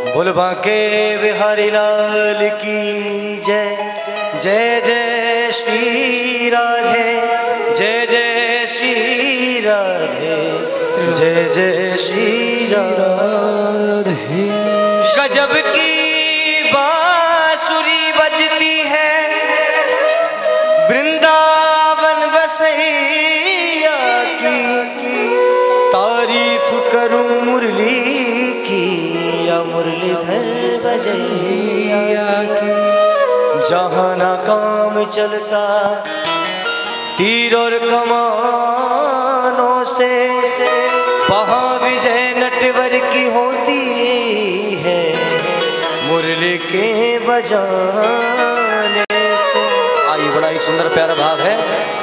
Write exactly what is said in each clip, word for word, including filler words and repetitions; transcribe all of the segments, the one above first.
बोल बांके बिहारी लाल की जय। जय जय श्री राधे, जय जय श्री राधे, जय जय श्री राधे। गजब की बांसुरी बजती है वृंदावन बसैया की, तारीफ करूं मुरली की या मुरलीधर बजैया की। जहाँ ना काम चलता तीर और कमानों से, वहाँ विजय नटवर की होती है मुरली के बजाने से। आई बड़ा ही सुंदर प्यारा भाव है।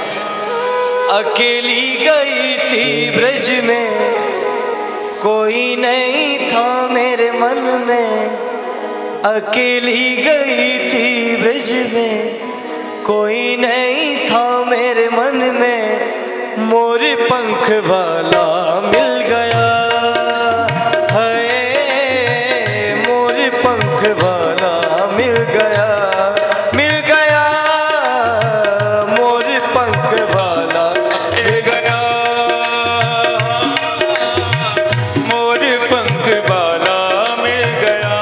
अकेली गई थी ब्रज में, कोई नहीं था मेरे मन में। अकेली गई थी ब्रज में, कोई नहीं था मेरे मन में। मोर पंख वाला मिल गया है, मोर पंख वाला मिल गया, मिल गया मोर पंख वाला मिल गया, मोर पंख वाला मिल गया।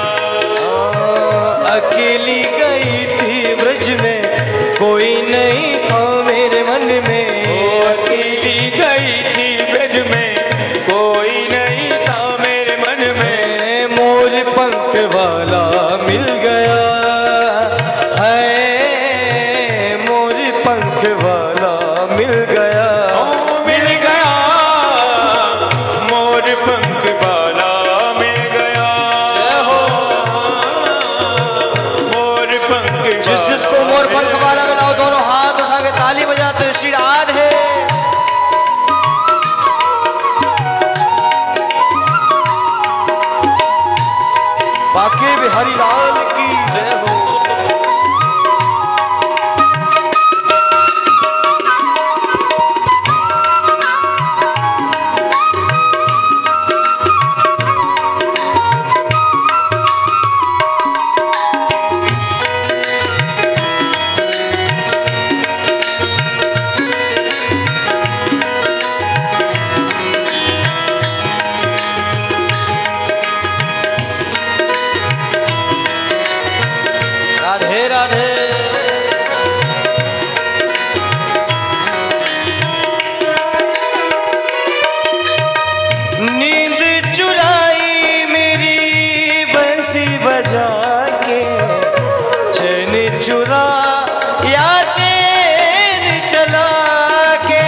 अकेली गई थी ब्रज में, कोई नहीं था मेरे मन में। अकेली गई थी ब्रज में, कोई नहीं था मेरे मन में। मोर पंख वाला मिल गया है, मोर पंख वाला मिल गया, ओ मिल गया मोर पंख वाला मिल गया। जय हो। मोर पंख जिस जिसको मोर पंख वाला मिला दोनों हाथ उठा के ताली बजाते श्री राधे। बांके बिहारी लाल की जय हो। राधे राधे। नींद चुराई मेरी बंसी बजा के, चैन चुरा या सेन चला के।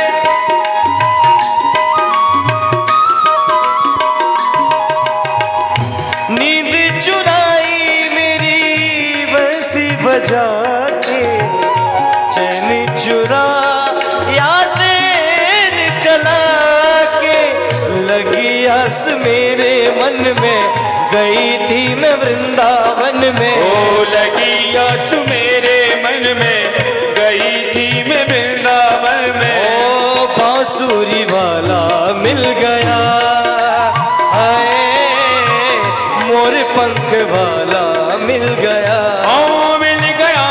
नींद चुराई मेरी बंसी बजा के, चैन चुरा या सेन चला के। लगी आस मेरे मन में, गई थी मैं वृंदावन में। ओ लगी आस मेरे मन में, गई थी मैं वृंदावन में। ओ बांसुरी वाला मिल गया है, मोर पंख वाला मिल गया। ओ मिल गया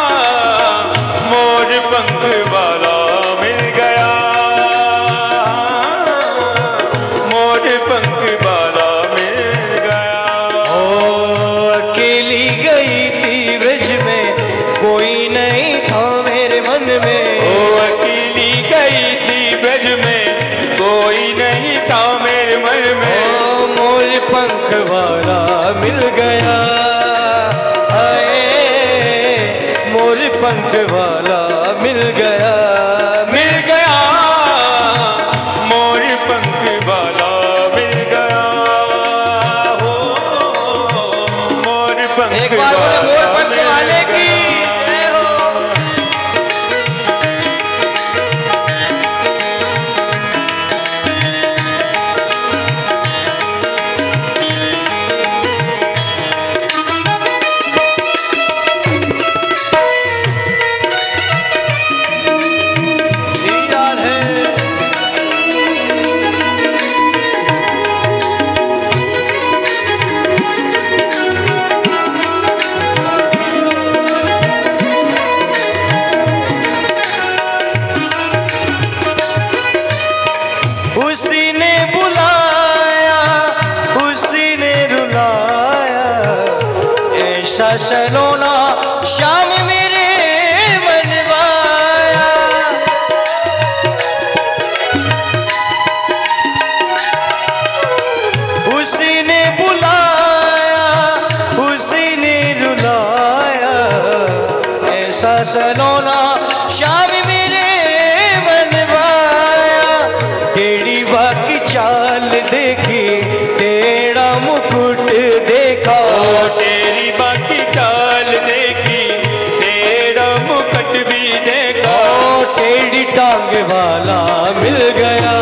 मोर पंख वाला मिल गया, मोर पंख वाला मिल गया। ओ अकेली गई थी ब्रज में, कोई नहीं था मेरे मन में। ओ अकेली गई थी ब्रज में, कोई नहीं था मेरे मन में। ओ मोर पंख वाला मिल गया है, मोर पंख वाला मिल गया, मिल गया मोर पंख वाला मिल गया। हो मोर पंख एक बार बोले मोर पंख वाले की जय हो। श्री राधे। सलोना श्याम मेरे मनवाया। उसी ने बुलाया उसी ने रुलाया, ऐसा सलोना श्याम मेरे मनवाया। टेढ़ी बाकी चाल देखी टेढ़ा मुकुट देखा, तेरी बाकी चाल देखी तेरा मुकुट भी देखा। टेढ़ी टांग वाला मिल गया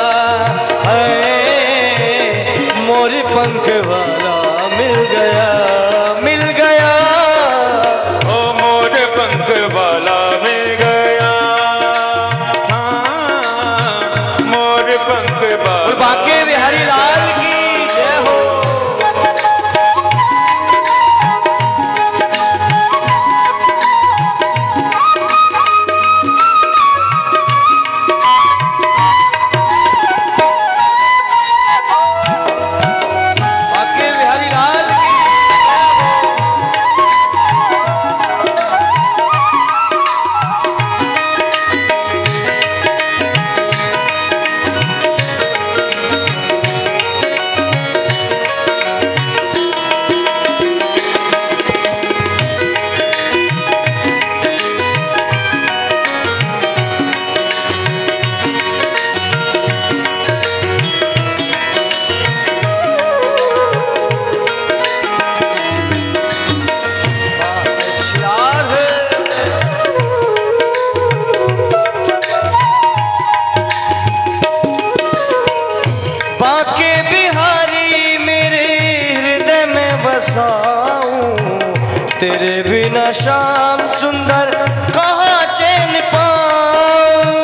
है, मोर पंख वाला मिल गया मिल गया। ओ मोर पंख वाला मिल गया, हाँ मोर पंख वाला। बांके बिहारी लाल की जय हो। बांके बिहारी लाल की बांके बिहारी मेरे हृदय में बसाऊं, तेरे बिना शाम सुंदर कहाँ चैन पाऊं।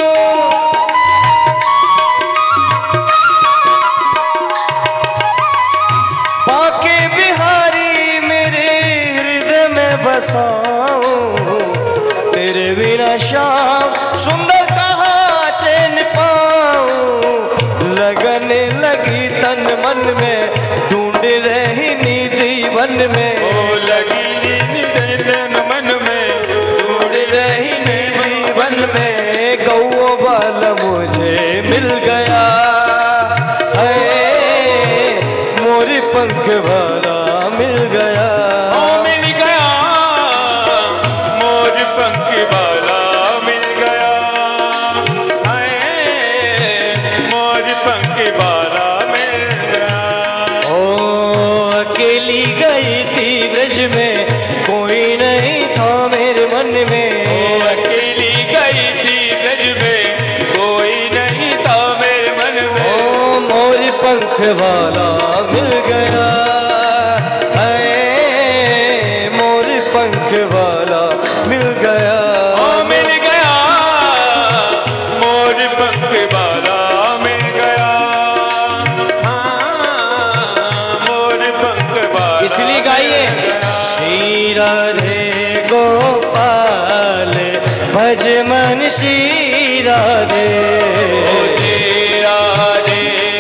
बांके बिहारी मेरे हृदय में बसाऊं, तेरे बिना शाम सुंदर कहाँ चैन पाऊं। लगने लगी तन मन में ढूंढ रही निधि वन में। ओ लगी निधि तन मन में ढूंढ रही निधि वन में गौ बाल मुझे मिल गया है, मोर पंख वाला मिल गया। ओ मिल गया, मोर पंख वाला मिल गया, हाय मोर पंख वाला मिल गया। ओ अकेली गई थी ब्रज में कोई नहीं था मेरे मन में। ओ अकेली गई थी ब्रज में कोई नहीं था मेरे मन में। ओ मोर पंख वाला मिल गया है, मोर पंख वाला मिल गया। ओ मिल गया, मोर पंख वाला मिल गया, हाँ मोर पंख वाला। इसलिए गाइए श्री राधे गोपाल भज मन श्री राधे। ओ श्री राधे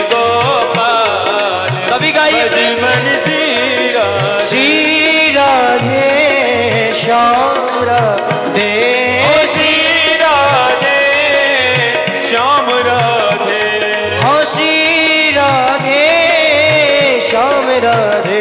गोपाल सभी गाइए भज मन श्री राधे। श्री राधे श्याम राधे। ओ श्री राधे श्याम राधे। हाँ श्री राधे श्याम राधे।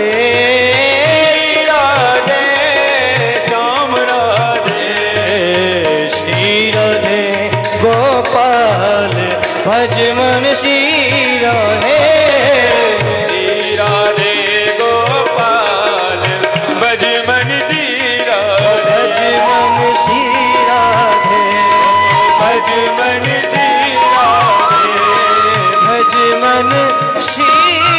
राधे श्याम राधे। श्री राधे गोपाल भज मन श्री राधे। श्री राधे गोपाल भज मन श्री राधे। भज मन श्री राधे। भज मन श्री राधे। भज मन श्री